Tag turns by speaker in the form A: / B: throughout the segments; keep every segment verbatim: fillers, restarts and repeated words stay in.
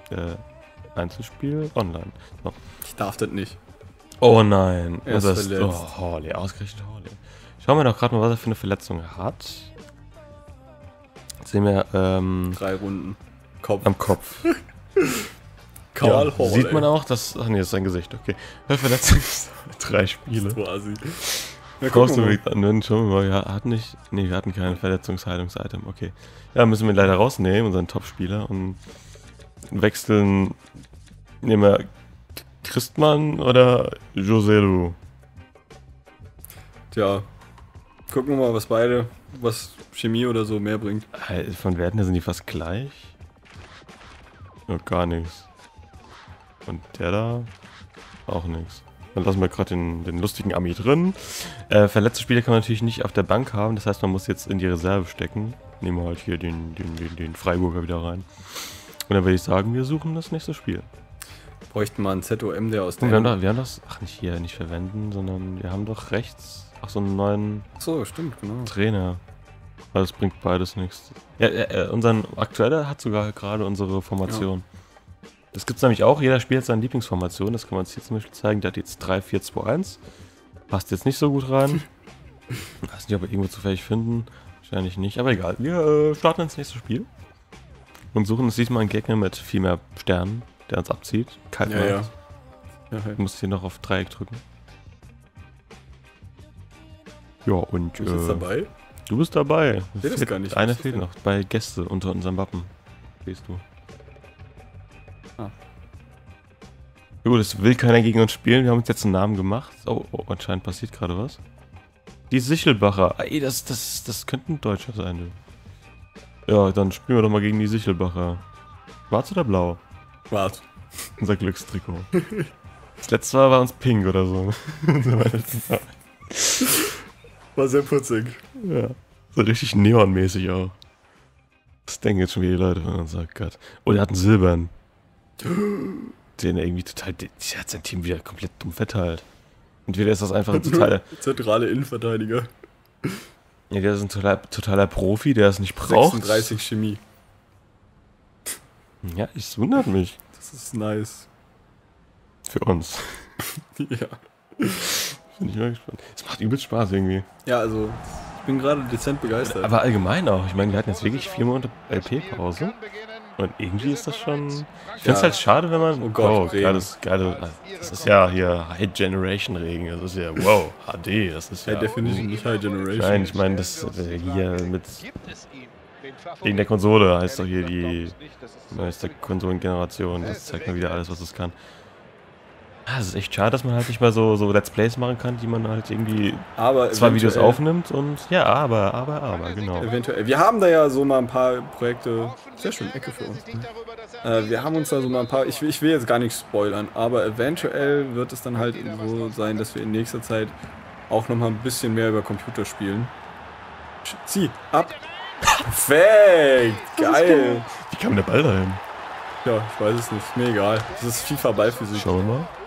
A: äh, Einzelspiel online. So.
B: Ich darf das nicht.
A: Oh nein.
B: Er ist
A: das ist,
B: verletzt.
A: oh, Hawley, ausgerechnet Hawley. Schauen wir doch gerade mal, was er für eine Verletzung hat. Jetzt sehen wir ähm,
B: Drei Runden. Kopf.
A: am Kopf.
B: Karl
A: Ja,
B: Hall,
A: sieht man
B: ey.
A: auch, dass... Ach nee, das ist sein Gesicht, okay. Verletzung ist drei Spiele.
B: Quasi. Ja,
A: Brauchst
B: gucken
A: du
B: wir
A: mich anwenden? Schauen wir mal, ja, hat nicht... Nee, wir hatten kein Verletzungsheilungs-Item, okay. Ja, müssen wir leider rausnehmen, unseren Top-Spieler, und wechseln... Nehmen wir Christmann oder Joselu?
B: Tja, gucken wir mal, was beide, was Chemie oder so mehr bringt.
A: Äh, Von Werten her sind die fast gleich. Ja, gar nichts. Und der da? Auch nichts. Dann lassen wir gerade den, den lustigen Ami drin. Äh, verletzte Spieler kann man natürlich nicht auf der Bank haben, das heißt, man muss jetzt in die Reserve stecken. Nehmen wir halt hier den, den, den, den Freiburger wieder rein. Und dann würde ich sagen, wir suchen das nächste Spiel.
B: Bräuchten wir einen Z O M, der aus
A: Und wir haben
B: der...
A: doch, wir haben das, ach nicht hier, nicht verwenden, sondern wir haben doch rechts, ach so einen neuen
B: So, stimmt, genau.
A: Trainer. Weil das bringt beides nichts. Ja, äh, unseren aktueller hat sogar gerade unsere Formation. Das gibt's nämlich auch, jeder spielt seine Lieblingsformation, das kann man uns hier zum Beispiel zeigen. Der hat jetzt drei vier zwei eins. Passt jetzt nicht so gut rein. Weiß nicht, ob wir irgendwo zufällig finden. Wahrscheinlich nicht, aber egal. Wir äh, starten ins nächste Spiel. Und suchen uns diesmal einen Gegner mit viel mehr Sternen, der uns abzieht. Kalt
B: Ja, ja.
A: macht.
B: Ja, hey.
A: Du musst hier noch auf Dreieck drücken. Ja, und
B: Du bist jetzt
A: äh,
B: dabei?
A: du bist dabei.
B: Ich sehe das
A: Fehlt-
B: gar nicht.
A: Einer
B: Was ist
A: fehlt
B: das
A: noch. Bei Gäste unter unserem Wappen. Siehst du.
B: Ah.
A: Ja gut, es will keiner gegen uns spielen. Wir haben uns jetzt einen Namen gemacht. Oh, oh anscheinend passiert gerade was. Die Sichelbacher. Ey, das, das, das könnte ein Deutscher sein, du. Ja, dann spielen wir doch mal gegen die Sichelbacher. Schwarz oder blau?
B: Wart.
A: Unser Glückstrikot. Das letzte Mal war uns pink oder so. So war das Mal.
B: War sehr putzig.
A: Ja. So richtig neonmäßig auch. Das denken jetzt schon wieder die Leute von uns. Oh Gott. Oh, der hat einen Silbern. Den er irgendwie total... Der hat sein Team wieder komplett dumm verteilt. Entweder ist das einfach ein totaler...
B: Zentrale Innenverteidiger.
A: Ja, der ist ein totaler, totaler Profi, der es nicht braucht.
B: sechsunddreißig Chemie.
A: Ja, es wundert mich.
B: Das ist nice.
A: Für uns.
B: Ja.
A: Bin ich mal gespannt. Es macht übelst Spaß irgendwie.
B: Ja, also, ich bin gerade dezent begeistert.
A: Aber allgemein auch. Ich meine, wir hatten jetzt wirklich vier Monate L P-Pause. Und irgendwie ist das schon... Ich finde es
B: Ja.
A: halt schade, wenn man...
B: Oh Gott,
A: oh,
B: Regen.
A: geiles, geile... Das ist ja hier High Generation Regen. Das ist ja... Wow, H D. Das ist ja...
B: Hey, Definition nicht High Generation.
A: Nein, ich meine, das äh, hier mit... Wegen der Konsole heißt doch hier die neueste Konsolengeneration. Das zeigt mir wieder alles, was es kann. Ah, es ist echt schade, dass man halt nicht mal so, so Let's Plays machen kann, die man halt irgendwie
B: Aber
A: zwei Videos
B: eventuell-
A: aufnimmt und ja, aber, aber, aber, genau.
B: Eventuell. Wir haben da ja so mal ein paar Projekte. Sehr schön, Ecke für uns. Äh, wir haben uns da so mal ein paar. Ich will, ich will jetzt gar nicht spoilern, aber eventuell wird es dann halt so sein, dass wir in nächster Zeit auch nochmal ein bisschen mehr über Computer spielen. Sch- Zieh, ab! Perfekt! Geil!
A: Wie kam der Ball dahin?
B: Ja, ich weiß es nicht. Ist mir egal. Das ist FIFA-Ballphysik.
A: Schauen wir mal.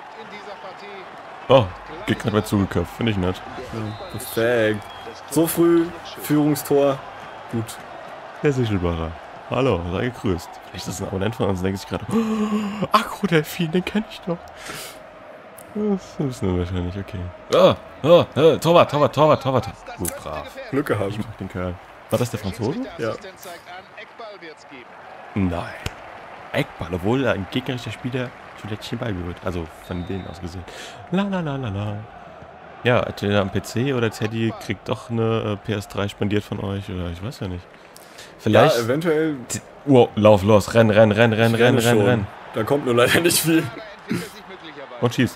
A: Oh, geht gerade mal zugeköpft, finde ich nett.
B: Ja, perfekt. So früh, Führungstor. Gut.
A: Der Sichelbacher. Hallo, sei gegrüßt. Vielleicht ist das ein Abonnent von uns, denkt sich gerade, oh, Akro-Delfin, den kenne ich doch. Das wissen wir wahrscheinlich, okay. Oh, oh, oh, Torwart, Torwart, Torwart, Torwart. Gut, brav.
B: Glück gehabt.
A: Ich mag den Kerl. War das der Franzose?
B: Ja.
A: Nein. Eckball, obwohl ein gegnerischer Spieler Julettchen beiberührt. Also von denen aus gesehen. La la la la la. Ja, entweder am P C oder Teddy kriegt doch eine äh, P S drei spendiert von euch oder ich weiß ja nicht. Vielleicht.
B: Ja, eventuell.
A: T- Wow, lauf los, renn, renn, renn, renn,
B: Ich
A: renn,
B: renne
A: renn,
B: schon.
A: renn.
B: Da kommt nur leider nicht viel.
A: Und schieß.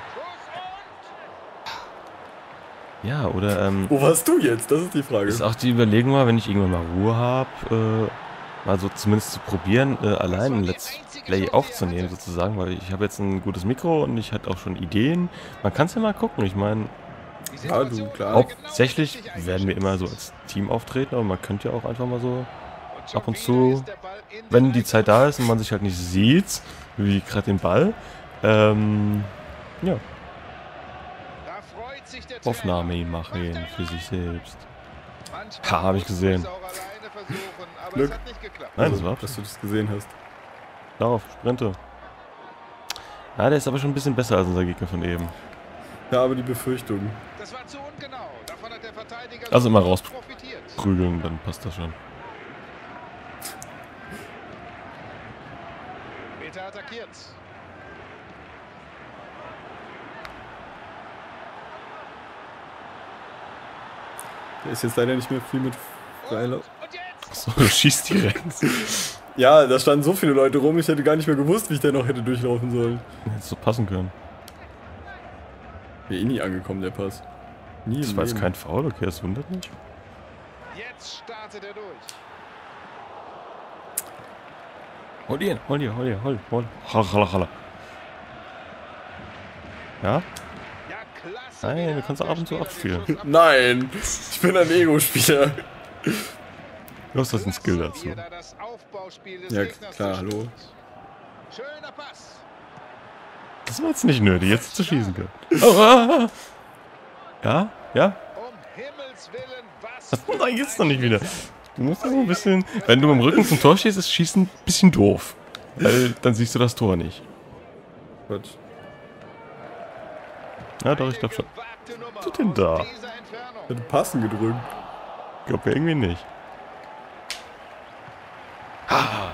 A: Ja, oder ähm,
B: Wo warst du jetzt? Das ist die Frage.
A: ist auch die Überlegung mal, wenn ich irgendwann mal Ruhe habe, äh, mal so zumindest zu probieren, äh, allein ein Let's Play aufzunehmen sozusagen, weil ich habe jetzt ein gutes Mikro und ich hatte auch schon Ideen. Man kann es ja mal gucken, ich meine,
B: Ja, du, klar.
A: hauptsächlich werden wir immer so als Team auftreten, aber man könnte ja auch einfach mal so ab und zu, wenn die Zeit da ist und man sich halt nicht sieht, wie gerade den Ball, ähm, ja, Aufnahme machen für sich selbst. Ha, habe ich gesehen.
B: Glück.
A: Nein, das war
B: dass du das gesehen hast.
A: Lauf, sprinte. Ja, der ist aber schon ein bisschen besser als unser Gegner von eben.
B: Ja, aber die Befürchtung.
C: Das war zu ungenau. Davon hat der Verteidiger
A: Also immer raus
C: profitiert.
A: prügeln, dann passt das schon.
C: Peter attackiert.
B: Der ist jetzt leider nicht mehr viel mit Freilauf.
C: Und jetzt!
A: So, du schießt direkt.
B: Ja, da standen so viele Leute rum, ich hätte gar nicht mehr gewusst, wie ich da noch hätte durchlaufen sollen.
A: Hättest so passen können.
B: Wäre eh nie angekommen, der Pass. Nie
A: Das
B: im
A: war jetzt
B: Leben.
A: kein Foul, okay, das wundert mich.
C: Jetzt startet er durch.
A: Hol ihn, hol ihn, hol ihn, hol, hol. Halla, halla, halla. Ja?
C: Ja, klasse.
A: Nein, du kannst auch ab und zu abspielen.
B: Nein, ich bin ein Ego-Spieler.
A: Du hast das einen Skill dazu.
B: Ja, klar, hallo.
C: Schöner Pass.
A: Das war jetzt nicht nötig, jetzt zu schießen können. Oh, ah, ah. Ja? Ja?
C: Um Himmels Willen, was?
A: Das nein, jetzt noch nicht wieder. Du musst aber ein bisschen... Wenn du im Rücken zum Tor stehst, ist Schießen ein bisschen doof. Weil dann siehst du das Tor nicht.
B: Gut.
A: Ja, doch, ich glaube schon. Was tut denn da?
B: Ich hätte Passen gedrückt.
A: Ich glaube irgendwie nicht. Ah.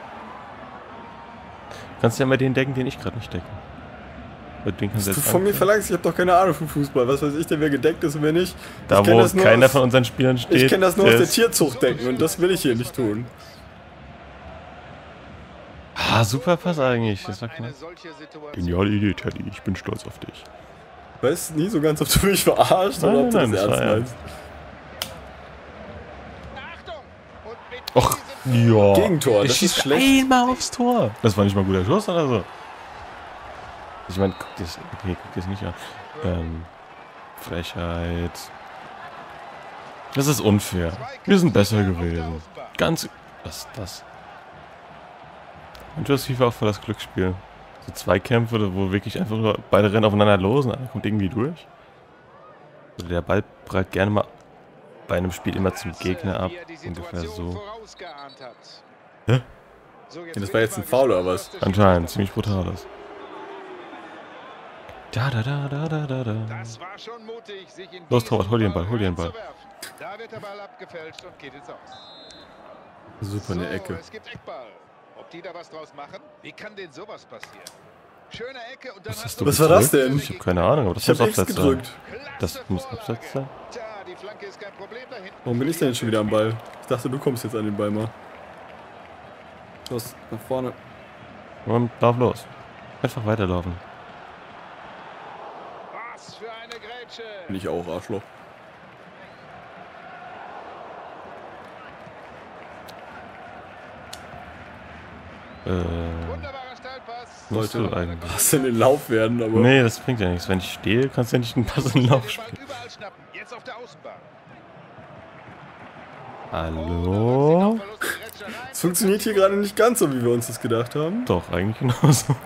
A: Kannst ja mal den decken, den ich gerade nicht decke. Weil den kannst
B: Was du
A: jetzt
B: von mir
A: anfangen.
B: verlangst, ich habe doch keine Ahnung von Fußball. Was weiß ich denn, wer gedeckt ist und wer nicht?
A: Da,
B: Ich kenn
A: wo
B: das nur
A: keiner
B: aus-
A: von unseren Spielern steht.
B: Ich kenne das nur aus
A: der
B: der
A: ist-
B: Tierzucht decken und das will ich hier nicht tun.
A: Ah, super Pass eigentlich. Das war klar.
C: Eine solche Situation.
A: Geniale Idee, Teddy. Ich bin stolz auf dich.
B: Ich weiß nie so ganz, ob du mich verarscht
A: Nein,
B: oder ob du
A: nein,
B: das
A: das
B: ernst
A: war
B: meinst.
C: Achtung! Und mit
A: Och,
C: diesem
A: ja.
B: Gegentor,
A: Der
B: das
A: schießt
B: ist schlecht.
A: einmal aufs Tor. Das war nicht mal ein guter Schuss oder so. Ich meine, guck dir das, okay, guck dir das nicht an. Ähm, Frechheit. Das ist unfair. Wir sind besser gewesen. Ganz... Was ist das? Und du hast FIFA auch voll das Glücksspiel. So Zweikämpfe, wo wirklich einfach nur beide rennen aufeinander los und einer kommt irgendwie durch. Oder der Ball prallt gerne mal bei einem Spiel immer zum Gegner ab. Ungefähr so. Hä?
C: So,
B: Ja, das war jetzt ein Foul oder was?
A: Anscheinend, ziemlich brutal ist. Da, da, da, da, da, da, da.
C: Das war schon mutig, sich in
A: Los,
C: diesen
A: Torwart, hol dir den Ball, hol dir den Ball.
C: reinzuwerfen. Da wird der Ball abgefälscht und geht ins Aus.
B: Super eine
C: So,
B: Ecke.
C: es gibt Eckball. Ob die da was draus machen? Wie kann denn sowas passieren? Schöne Ecke und dann
A: Was
C: hast
A: hast
C: du
A: du
B: Was war das
A: gedrückt?
B: denn?
A: Ich habe keine Ahnung, aber das
B: Ich habe
A: muss
B: X
A: Abseits sein.
B: gedrückt.
A: Das muss Abseits sein.
C: Tja, die Flanke ist kein Problem da hinten.
B: Warum bin ich denn jetzt schon wieder am Ball? Ich dachte, du kommst jetzt an den Ball mal. Los, nach vorne.
A: Und lauf los. Einfach weiterlaufen.
C: Was für eine Grätsche.
B: Bin ich auch, Arschloch.
A: Äh,
C: Wunderbarer Steilpass.
A: musst
B: Sollte
A: du eigentlich.
B: Pass in den Lauf werden, aber...
A: Nee, das bringt ja nichts. Wenn ich stehe, kannst du ja nicht einen Pass in den Lauf
C: Den Ball
A: spielen.
C: überall schnappen. Jetzt auf der Außenbahn.
A: Hallo?
B: Es funktioniert hier gerade nicht ganz so, wie wir uns das gedacht haben.
A: Doch, eigentlich genauso.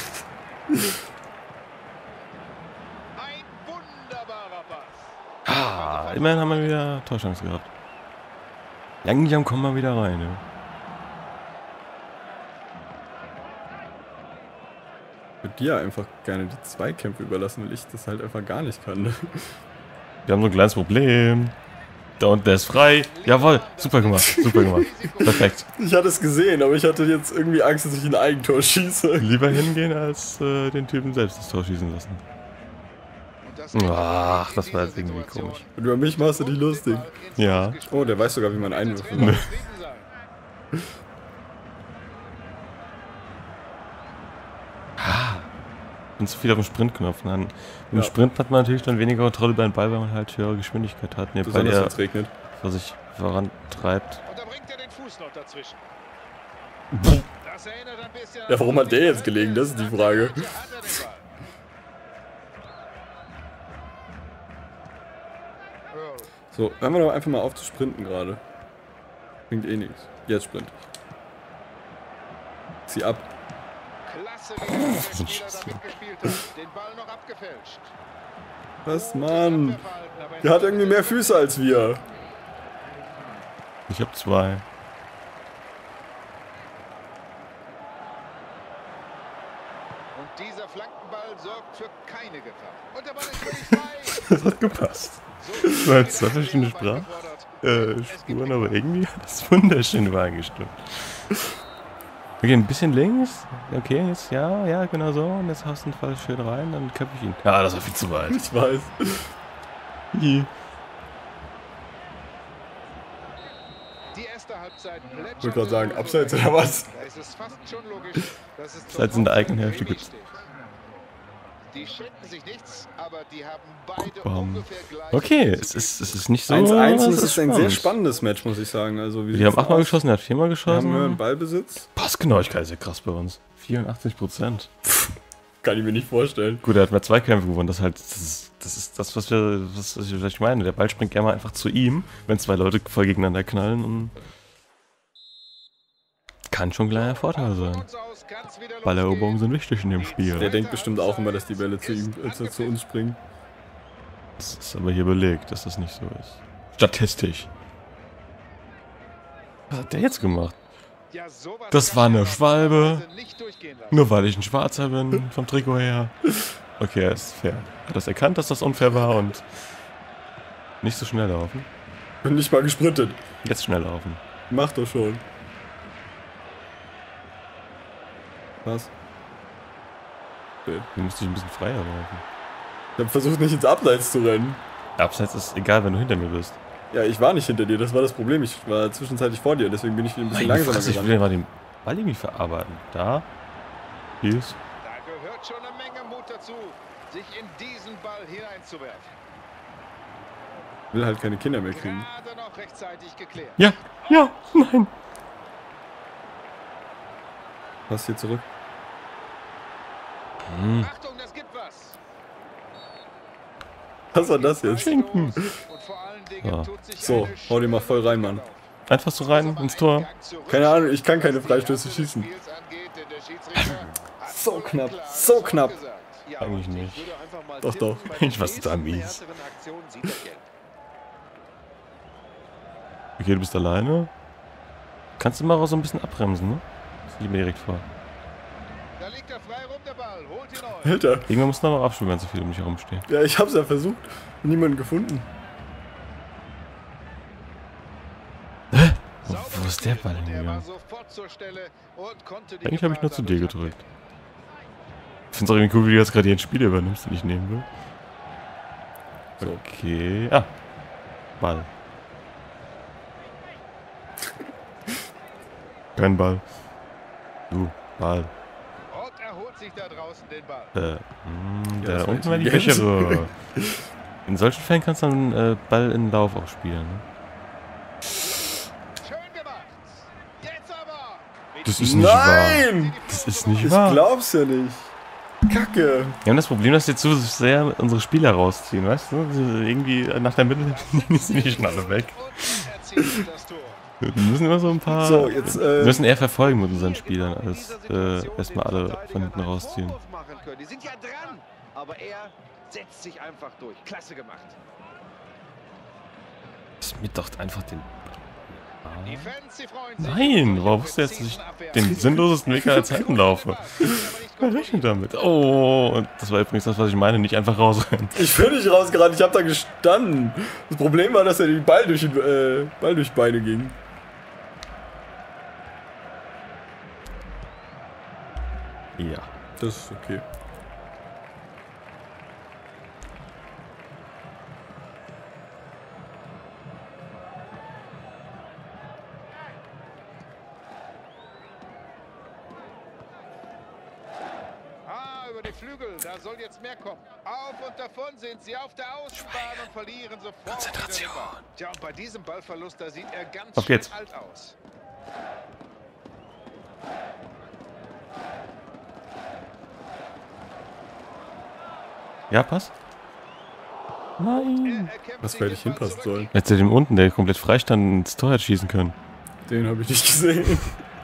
C: Ein wunderbarer Pass.
A: Ah, immerhin haben wir wieder Torchance gehabt. Langsam kommen wir wieder rein. Ne?
B: Ich würde dir einfach gerne die Zweikämpfe überlassen, weil ich das halt einfach gar nicht kann. Ne?
A: Wir haben so ein kleines Problem. Da unten, der ist frei. Jawohl, super gemacht, super gemacht. Perfekt.
B: Ich hatte es gesehen, aber ich hatte jetzt irgendwie Angst, dass ich ein Eigentor schieße.
A: Lieber hingehen, als äh, den Typen selbst das Tor schießen lassen.
C: Und das
A: Ach, das war jetzt
C: in dieser
A: irgendwie
C: Situation.
A: komisch.
B: Und über mich machst du dich lustig.
A: Ja.
B: Oh, der weiß sogar, wie man Einwürfe
A: Nö.
B: macht.
C: Zufrieden sein.
A: Und zu viel auf den Sprint-Knopf. Dann, mit dem
B: Ja.
A: Sprint hat man natürlich dann weniger Kontrolle über den Ball, weil man halt höhere Geschwindigkeit hat. Ne, weil
B: Besonders wenn
A: er
B: es regnet.
A: was sich vorantreibt.
C: Und da bringt er den Fuß noch dazwischen.
A: Puh.
C: Das erinnert ein bisschen
B: Ja, warum hat der jetzt gelegen? Das ist die Frage.
C: Hat er den Ball. Oh.
B: So, hören wir doch einfach mal auf zu sprinten gerade. Bringt eh nichts. Jetzt sprint. Zieh ab.
C: Klasse, wie der Spieler da mitgespielt hat. Den Ball noch abgefälscht.
B: Was, Mann?
C: Abwehrverhalten, aber
B: Der hat irgendwie mehr Füße als wir.
A: Ich habe zwei.
C: Und dieser Flankenball sorgt für keine Gefahr. Und der Ball ist völlig frei.
A: Das hat gepasst. Das waren zwei verschiedene Sprach, äh, Spuren, aber irgendwie hat das wunderschön übereingestimmt. Okay, ein bisschen links. Okay, jetzt, ja, ja, genau so. Und jetzt haust du den Fall schön rein, dann köpfe ich ihn. Ja, das war viel zu weit.
B: Ich weiß.
A: Hi.
C: Die erste Halbzeit
B: Ich wollte gerade sagen, abseits oder was?
C: Da ist es fast schon logisch, dass es
A: Abseits in der eigenen Hälfte gibt's.
C: Die schenken sich nichts, aber die haben beide
A: Bam.
C: ungefähr gleich.
A: Okay, es ist, es ist nicht so.
B: eins eins und
A: es
B: es ist ein sehr
A: spannend.
B: spannendes Match, muss ich sagen. Also, wie
A: Die haben
B: sieht's
A: achtmal
B: aus?
A: geschossen, er hat viermal
B: Wir haben höheren
A: geschossen.
B: Ballbesitz.
A: Passgenauigkeit ist ja krass bei uns. vierundachtzig Prozent.
B: Kann ich mir nicht vorstellen.
A: Gut, er hat mehr Zweikämpfe gewonnen. Das, halt, das, ist, das ist das, was, wir, was, was ich meine. Der Ball springt gerne mal einfach zu ihm, wenn zwei Leute voll gegeneinander knallen. Und kann schon ein kleiner Vorteil sein. Balleroberungen sind wichtig in dem
B: Der
A: Spiel.
B: denkt bestimmt auch immer, dass die Bälle zu ihm, äh, zu, zu uns springen.
A: Das ist aber hier belegt, dass das nicht so ist. Statistisch. Was hat der jetzt gemacht?
C: Ja, sowas
A: Das
C: kann
A: war eine
C: man
A: Schwalbe.
C: nicht durchgehen lassen.
A: Nur weil ich ein Schwarzer bin, vom Trikot her. Okay, er ist fair. Hat das erkannt, dass das unfair war und nicht so schnell laufen.
B: Bin nicht mal gesprintet.
A: Jetzt schnell laufen.
B: Mach doch schon. Was?
A: Du musst dich ein bisschen freier laufen.
B: Ich hab versucht, nicht ins Abseits zu rennen.
A: Abseits ist egal, wenn du hinter mir bist.
B: Ja, ich war nicht hinter dir, das war das Problem. Ich war zwischenzeitlich vor dir, deswegen bin ich wieder ein bisschen
A: Meine
B: langsamer
A: Fresse, ich will
B: gerannt.
A: mal den Ball irgendwie verarbeiten. Da. Hier ist.
C: Da gehört schon eine Menge Mut dazu, sich in diesen Ball hineinzuwerfen.
B: Ich will halt keine Kinder mehr kriegen.
C: Gerade noch rechtzeitig geklärt.
A: Ja, ja, nein.
B: Pass hier zurück.
A: Hm.
C: Achtung, das gibt was.
B: Was war das jetzt?
A: Schinken.
C: Und vor allen Dingen
A: Ja.
C: tut sich
B: So,
C: eine
B: hau den mal voll rein, Mann.
A: Einfach so rein ins Tor.
B: Keine Ahnung, ich kann keine Freistöße schießen. So knapp, so knapp.
A: Eigentlich nicht.
B: Doch, doch.
A: Ich war da mies. Okay, du bist alleine. Kannst du mal auch so ein bisschen abbremsen, ne? Das liegt mir direkt vor.
C: Da liegt er frei rum, der Ball. Holt ihn euch.
B: Alter,
A: Irgendwann musst du aber abspielen, wenn so viele um dich herumstehen.
B: ja, ich hab's ja versucht. Niemanden gefunden.
A: Wo, wo ist der Ball
C: Der war
A: hingegangen?
C: sofort zur Stelle und konnte die
A: Eigentlich habe ich nur zu dir
C: Gefahr dadurch
A: gedrückt. Ich find's auch irgendwie cool, wie du jetzt gerade den Spieler übernimmst, den ich nehmen will.
B: So.
A: Okay. Ah. Ball. Kein Ball. Du, Ball.
C: abwehren. Und er holt sich da draußen den Ball.
A: Äh, mh,
B: Ja, das
A: da
B: war
A: unten war die
B: intelligent.
A: Bächere. In solchen Fällen kannst du dann äh, Ball in Lauf auch spielen. Ne?
C: Schön gemacht. Jetzt aber.
A: Das ist nicht wahr.
B: Nein!
A: Das ist nicht
B: Ich
A: wahr.
B: glaub's ja nicht. Kacke.
A: Wir haben das Problem, dass jetzt so sehr unsere Spieler rausziehen, weißt du? Also irgendwie nach der Mitte sind die schon alle weg.
C: Und er erzielt das Tor.
A: Wir müssen immer so ein paar.
B: So, jetzt,
A: wir
B: äh,
A: müssen eher verfolgen mit unseren Spielern, als äh, erstmal alle von hinten rausziehen.
D: Die sind ja dran, aber er setzt sich einfach durch. Klasse gemacht.
A: Das mit doch einfach den.
C: Die Fans, sie freuen sich.
A: Nein, warum wusste jetzt, dass ich den sinnlosesten Weg aller Zeiten laufe? Wer rechnet damit? Oh, und das war übrigens das, was ich meine, nicht einfach rausrennen.
B: Ich bin nicht rausgerannt, ich hab da gestanden. Das Problem war, dass er den Ball durch, die, äh, Ball durch Beine ging.
A: Ja.
B: Das ist okay.
C: Ah, über die Flügel, da soll jetzt mehr kommen. Auf und davon sind sie auf der Außenbahn und verlieren sofort
A: Konzentration.
C: wieder den Ball. Tja, und bei diesem Ballverlust, da sieht er ganz
A: Auf
C: schön
A: geht's.
C: alt aus.
A: Ja, passt? Nein.
C: Er erkämpft
B: Was
C: sich
B: hätte
C: den
B: ich
C: Ball
B: hinpassen
C: zurück.
B: sollen?
A: Jetzt dem unten, der komplett freistand, ins Tor hätte schießen können.
B: Den habe ich nicht gesehen.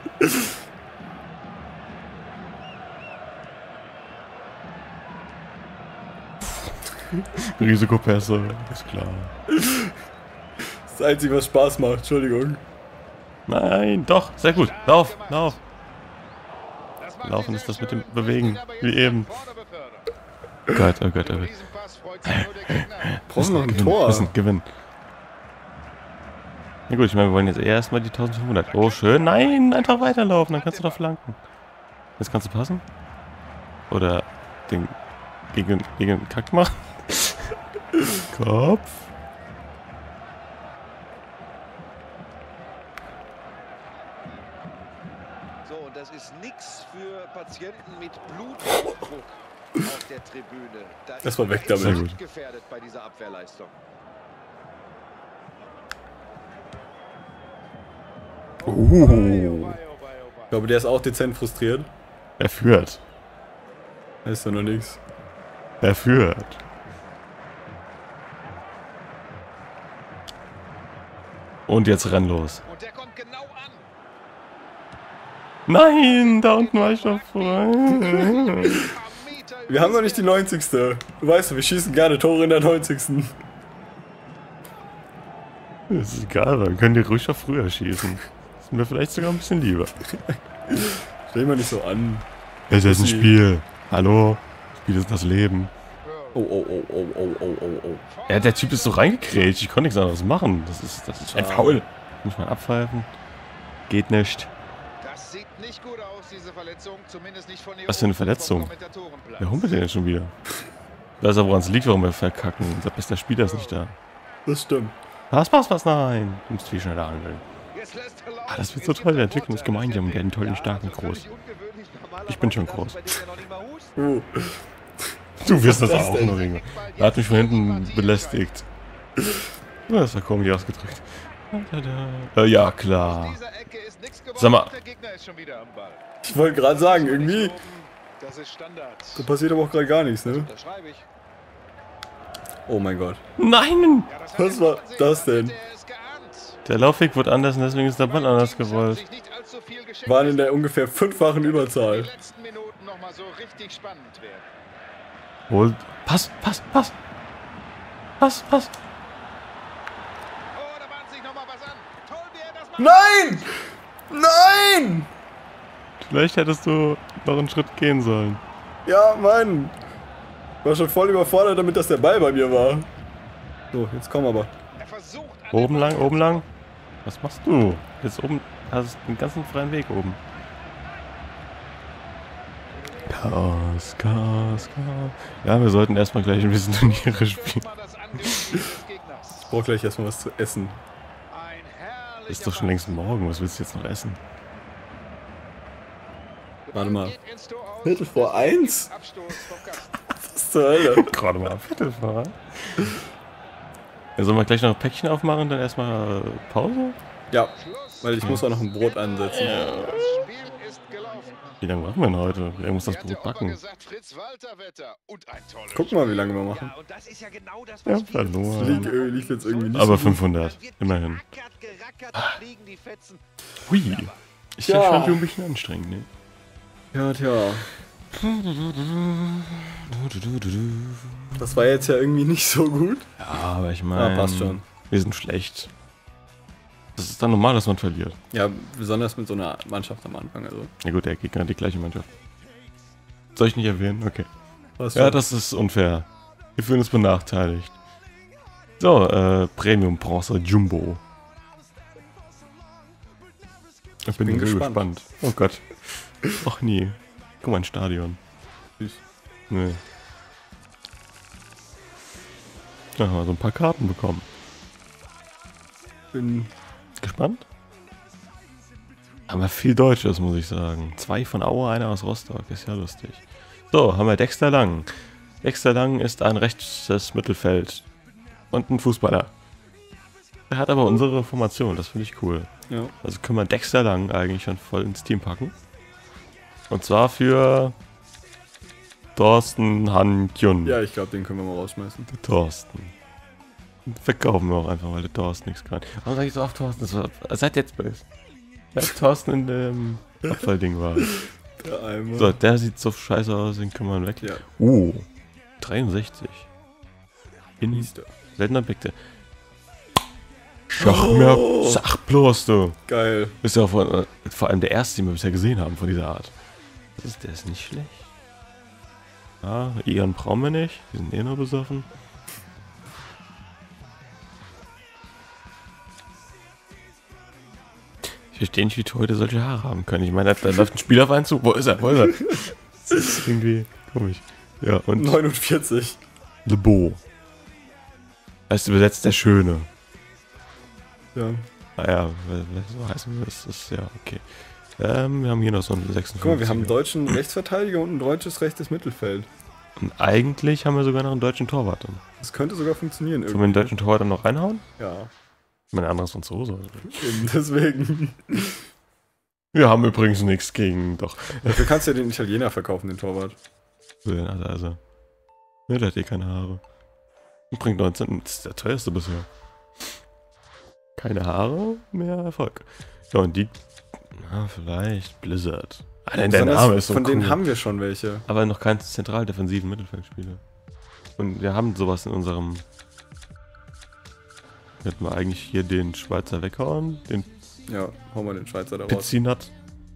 A: Risikopässe, ist klar.
B: Das Einzige, was Spaß macht, Entschuldigung.
A: Nein, doch, sehr gut. Lauf, lauf.
C: Das
A: Laufen ist das mit dem Bewegen, wie eben. Oh Gott, oh Gott, oh Gott.
B: Brauchen noch ein
A: Gewinnen,
B: Tor.
A: müssen gewinnen. Na gut, ich meine, wir wollen jetzt erstmal die eintausendfünfhundert. Oh, schön. Nein, einfach weiterlaufen, dann kannst du doch flanken. Jetzt kannst du passen? Oder den gegen, gegen den Kack machen? Kopf.
D: So, und das ist nichts für Patienten mit Bluthochdruck auf der Tribüne. Da
B: Das war
D: ist
B: weg
D: man
B: damit.
D: echt gefährdet bei dieser Abwehrleistung.
A: Uh.
B: Ich glaube, der ist auch dezent frustriert.
A: Er führt.
B: Da ist doch noch nichts.
A: Er führt. Und jetzt renn los.
C: Und der kommt genau an.
A: Nein, da unten war ich doch vor.
B: Wir haben noch nicht die neunzigste. Du weißt, wir schießen gerne Tore in der neunzigsten
A: Das ist egal, wir können die ruhig schon früher schießen. Das ist mir vielleicht sogar ein bisschen lieber.
B: Stell mal nicht so an.
A: Es ist ein Spiel. Hallo? Spiel ist das Leben.
B: Oh, oh, oh, oh, oh, oh, oh, oh.
A: Ja, der Typ ist so reingekrätscht. Ich konnte nichts anderes machen. Das ist, das ist ein Foul. Muss man abpfeifen. Geht nicht.
C: Das sieht nicht gut aus, diese Verletzung. Zumindest nicht von
A: Was für eine Verletzung?
C: vom Kommentatorenplatz.
A: Wer humpelt denn jetzt schon wieder? Weiß aber, woran es liegt, warum wir verkacken. Unser bester Spieler ist nicht da.
B: Das stimmt.
A: Was, was, was? Nein. Du musst viel schneller angeln.
C: Jetzt lässt er laufen.
A: Ah, das wird so toll. Die Entwicklung ist gemeinsam. Wir werden tollen, starken, groß. Ich bin schon groß.
B: Uh.
A: Du wirst das
B: Was ist
A: auch
B: das denn?
A: noch, Junge. Er hat mich von hinten belästigt. Ja, das war komisch ausgedrückt. Äh, ja, klar. Sag mal.
B: Ich wollte gerade sagen, irgendwie.
C: Das ist Standard.
B: Da passiert aber auch gerade gar nichts, ne?
D: Das schreibe ich.
B: Oh mein Gott.
A: Nein!
C: Ja, das hat
B: Was
C: er
B: war
C: gesehen.
B: das denn?
C: Der ist geahnt.
A: Der Laufweg wird anders und deswegen ist der Ball anders gerollt.
C: Sich nicht allzu viel geschenkt.
B: Waren in der ungefähr fünffachen
C: Die
B: Überzahl.
C: letzten Minuten noch mal so richtig spannend werden.
A: Holt. Pass, pass, pass! Pass, pass!
C: Oh, da bahnt sich noch mal was an. Toll, wie er das macht.
B: Nein! Nein!
A: Vielleicht hättest du noch einen Schritt gehen sollen.
B: Ja, Mann. Ich war schon voll überfordert damit, dass der Ball bei mir war. So, jetzt komm aber.
C: Er versucht an
A: Oben
C: den
A: lang,
C: Ball
A: oben lang. Was machst du? Jetzt oben hast du den ganzen freien Weg oben. Chaos, Chaos, Chaos. Ja, wir sollten erstmal gleich ein bisschen Turniere spielen.
C: mal das Angriffsspiel des Gegners.
B: Ich brauch gleich erstmal was zu essen.
C: Ein herrlicher
A: Ist doch schon längst morgen. Was willst du jetzt noch essen?
B: Warte mal.
C: Geht ins Tor aus.
B: Viertel vor eins?
C: Abstoß vom Kasten.
B: Was zur Hölle?
A: Gerade mal Viertel vor. Ja, sollen wir gleich noch ein Päckchen aufmachen und dann erstmal Pause?
B: Ja,
C: Schluss.
B: weil ich muss auch noch ein Brot ansetzen.
C: Das Spiel ist gelaufen.
A: Wie lange machen wir denn heute? Wer muss das
C: Wie hat
A: Brot
C: der Opa
A: backen?
C: gesagt, Fritz Walter Wetter. Und ein tolles
B: Guck mal, wie lange wir machen.
D: Ja, und das ist ja genau das,
A: Ja,
D: was wir
A: verloren.
B: Liegt, äh, liegt jetzt irgendwie nicht
A: Aber
B: so gut.
A: fünfhundert,
D: Dann wird
A: immerhin.
D: gerackert, gerackert, dann fliegen die Fetzen.
A: Hui. Ist
B: Ja.
A: ja schon ein bisschen anstrengend, ne?
B: Ja, tja. Das war jetzt ja irgendwie nicht so gut.
A: Ja, aber ich meine,
B: Ja, passt schon.
A: wir sind schlecht. Das ist dann normal, dass man verliert.
B: Ja, besonders mit so einer Mannschaft am Anfang. Also,
A: Ja gut, der Gegner hat die gleiche Mannschaft. Soll ich nicht erwähnen? Okay.
B: passt
A: Ja,
B: schon.
A: das ist unfair. Wir fühlen uns benachteiligt. So, äh, Premium Bronze Jumbo. Ich bin,
B: bin
A: so
B: gespannt.
A: gespannt. Oh Gott. Och nie. Guck mal, ein Stadion.
B: Süß.
A: Nee. Da haben wir so ein paar Karten bekommen.
B: bin
A: Gespannt? Aber viel Deutsches, muss ich sagen. Zwei von Aue, einer aus Rostock. Ist ja lustig. So, haben wir Dexter Lang. Dexter Lang ist ein rechtes Mittelfeld. Und ein Fußballer. Er hat aber unsere Formation, das finde ich cool.
B: ja.
A: Also können wir Dexter Lang eigentlich schon voll ins Team packen. Und zwar für Thorsten Han-Kyun.
B: Ja, ich glaube, den können wir mal rausschmeißen.
A: Der Thorsten. Verkaufen wir auch einfach, weil der Thorsten nichts kann. Warum sag ich so oft Thorsten? Das war, seit jetzt bist. Seit Thorsten in dem Abfallding war.
B: Der Eimer.
A: So, der sieht so scheiße aus, den kann man weg.
B: Ja,
A: Uh, dreiundsechzig. In
B: hieß der.
A: seltener Objekte. Schach mir,
B: Oh.
A: sag bloß du.
B: Geil.
A: Ist ja vor, vor allem der erste, den wir bisher gesehen haben von dieser Art. Das ist, der ist nicht schlecht. Ah, Ian brauchen wir nicht. Die sind eh nur besoffen. Ich verstehe nicht, wie Torhüter solche Haare haben können. Ich meine, da läuft ein Spieler auf einen zu. Wo ist er? Wo ist er? Das ist irgendwie komisch. Ja, und
B: neunundvierzig.
A: Le Beau. Heißt übersetzt der Schöne.
B: Ja.
A: Naja, so heißen wir das. Ist ja okay. Ähm, wir haben hier noch so einen sechsundfünfzig.
B: Guck mal, wir haben einen deutschen Rechtsverteidiger und ein deutsches rechtes Mittelfeld.
A: Und eigentlich haben wir sogar noch einen deutschen Torwart.
B: Das könnte sogar funktionieren
A: Sollen wir den deutschen Torwart dann noch reinhauen?
B: Ja.
A: Mein anderes Franzose.
B: Eben deswegen.
A: Wir haben übrigens nichts gegen, doch.
B: Dafür kannst du ja den Italiener verkaufen, den Torwart.
A: Also, also. Ne, der hat eh keine Haare. Und bringt neunzehn, das ist der teuerste bisher. Keine Haare, mehr Erfolg. Ja, und die, na, vielleicht Blizzard. Allein der Name ist so
B: Von
A: cool.
B: denen haben wir schon welche.
A: Aber noch keinen zentral defensiven Mittelfeldspieler. Und wir haben sowas in unserem... Hätten wir eigentlich hier den Schweizer weghauen, den
B: Ja, hauen wir den Schweizer da raus.
A: Pizzinat.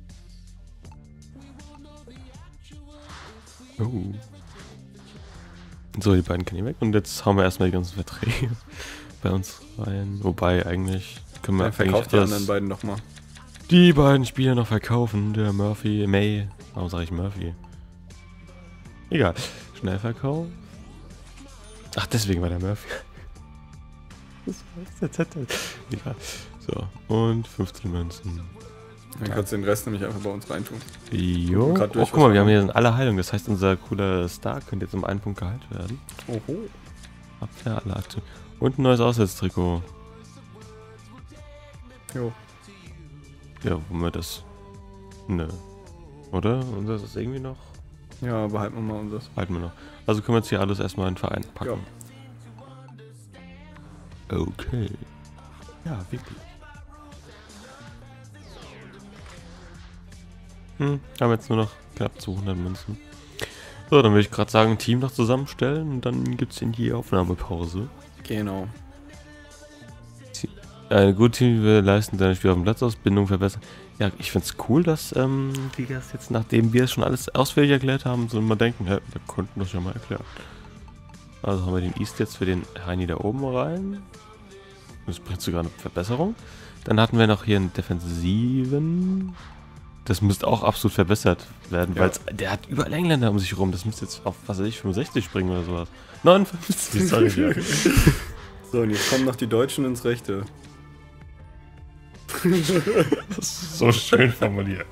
A: Oh. So, die beiden kann ich weg. Und jetzt hauen wir erstmal die ganzen Verträge bei uns rein. Wobei, eigentlich können wir
B: Dann verkauft die
A: alles,
B: anderen beiden nochmal.
A: die beiden Spieler noch verkaufen. Der Murphy, May. Warum sage ich Murphy? Egal. Schnellverkauf. Ach, deswegen war der Murphy. Das war das Egal. So, und fünfzehn Münzen.
B: Dann kannst du den Rest nämlich einfach bei uns reintun.
A: Jo.
B: Grad
A: Oh,
B: durch,
A: guck mal,
B: was
A: wir haben
B: wir
A: hier alle Heilung. Das heißt, unser cooler Star könnte jetzt um einen Punkt geheilt werden.
B: Oho.
A: Abwehr, alle aktiv. Und ein neues Auswärtstrikot.
B: Jo.
A: Ja, womit das... Nö. Oder? Unser ist das irgendwie noch?
B: Ja, behalten wir mal unseres.
A: Halten wir noch. Also können wir jetzt hier alles erstmal in den Verein packen. Okay. Ja, wirklich. Hm, haben jetzt nur noch knapp zweihundert Münzen. So, dann würde ich gerade sagen, Team noch zusammenstellen und dann gibt es in die Aufnahmepause.
B: Genau.
A: Eine gute Team, wir leisten deine Spieler auf dem Platz aus, Bindung verbessern. Ja, ich finde es cool, dass ähm, die das jetzt, nachdem wir es schon alles ausführlich erklärt haben, so immer denken, hä, wir konnten das ja mal erklären. Also haben wir den East jetzt für den Heini da oben rein. Das bringt sogar eine Verbesserung. Dann hatten wir noch hier einen Defensiven. Das müsste auch absolut verbessert werden,
B: Ja.
A: weil der hat überall Engländer um sich rum. Das müsste jetzt auf, was weiß ich, fünfundsechzig springen oder sowas. neunundfünfzig, sorry. Ja.
B: So, und jetzt kommen noch die Deutschen ins Rechte.
A: Das ist so schön formuliert.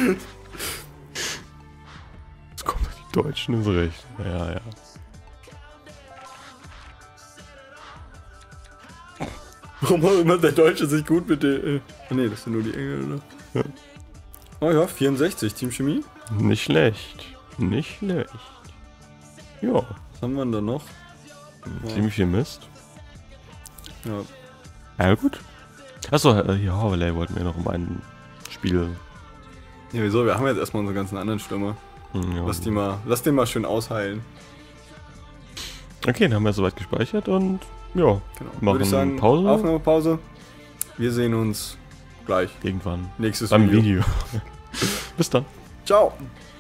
A: Jetzt kommen doch die Deutschen ins Recht. Ja, ja.
B: Warum auch immer der Deutsche sich gut mit den... Äh, oh ne, das sind nur die Engländer.
A: Ja.
B: Oh ja, vierundsechzig, Team Chemie.
A: Nicht schlecht. Nicht schlecht. Ja.
B: Was haben wir denn da noch?
A: Ziemlich viel Mist.
B: Ja.
A: Ja, gut. Achso, äh, hier Horley wollten wir noch um ein Spiel.
B: Ja, wieso? Wir haben jetzt erstmal unsere ganzen anderen Stürmer.
A: Hm, ja.
B: Lass die mal, lass den mal schön ausheilen.
A: Okay, dann haben wir soweit gespeichert und ja,
B: Genau.
A: machen
B: Würde ich sagen,
A: Pause.
B: Aufnahmepause. Wir sehen uns gleich.
A: Irgendwann.
B: Nächstes
A: Beim
B: Video.
A: Video. Bis dann.
B: Ciao.